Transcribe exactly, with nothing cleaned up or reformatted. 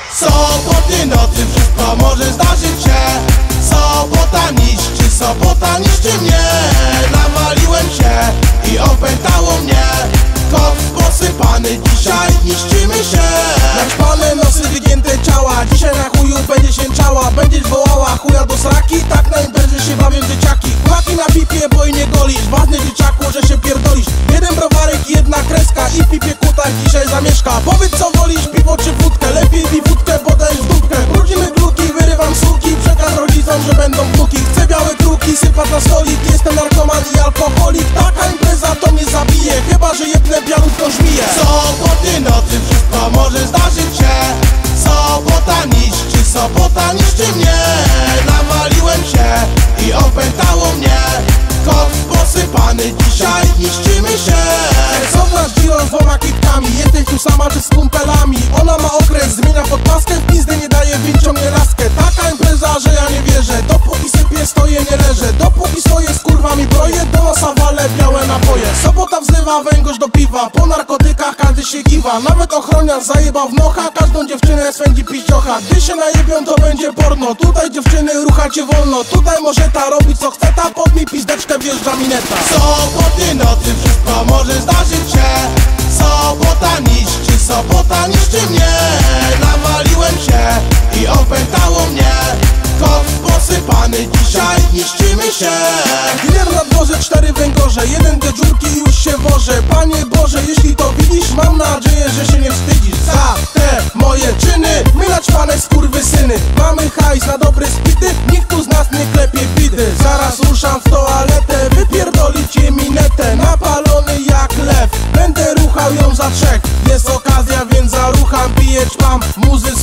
Soboty, nocy, wszystko może zdarzyć się. Sobota niszczy, sobota niszczy mnie. Nawaliłem się i opętało mnie. Koks posypany, dzisiaj niszczymy się. Naćpane nosy, wygięte ciała. Dzisiaj na chuju będzie się czała. Będziesz wołała chuja do sraki. Tak na imprezie się bawią dzieciaki. Kulaki na pipie, bo i nie golisz. Ważny dzieciaku, że się pierdolisz. Jeden browarek i jedna kreska. I w pipie kutak dzisiaj zamieszka. Powiedz co wolisz, piwo czy wódkę. Lepiej pij wódkę, bo dajesz w dupkę. Brudzimy gluki, wyrywam suki. Przekaz rodzicom, że będą wnuki. Chcę białe kruki, sypać na stolik. Jestem narkoman i alkoholik. Taka impreza to mnie zabije. Chyba, że jedne białutką żmije. Soboty, nocy, wszystko może zdarzyć się. Sobota niszczy, sobota niszczy mnie. Nawaliłem się i opętało mnie. Koks posypany, dzisiaj niszczymy się. Co nasz dzieło z dwoma kitkami? Jesteś tu sama czy z kumpelami? Ona ma okres, zmienia podpaskę. W pizdę nie daje, więc ciągnie laskę. Taka impreza, że ja nie wierzę. Dopóki sypię, stoję, nie leżę. Dopóki stoję z kurwami broję. Do nosa wale białe napoje. Sobota wzywa węgorz do piwa. Po narkotykach każdy się kiwa. Nawet ochroniarz zajebał w nocha. Każdą dziewczynę swędzi piździocha. Gdy się najebią, to będzie porno. Tutaj dziewczyny ruchacie wolno. Tutaj może ta robić co chce ta. Pod mi pizdeczkę wjeżdża mineta. Soboty, nocy, wszystko może zdarzyć się. Sobota niszczy, sobota niszczy mnie. Nawaliłem się i opętało mnie. Koks posypany, dzisiaj niszczymy się. Dealer na dworze, cztery węgorze. Jeden do dziurki i już się woże. Panie Boże, jeśli to widzisz, mam nadzieję, że się nie wstydzisz za te moje czyny. My naćpane skurwysyny. Mamy hajs na dobre spity. Nikt tu z nas nie klepie bidy. Zaraz ruszam w toaletę. Wypierdolić je minetę. Napalony jak lew. Będę ruchał ją za trzech. Jest okazja, więc zarucham. Piję, ćpam, muzy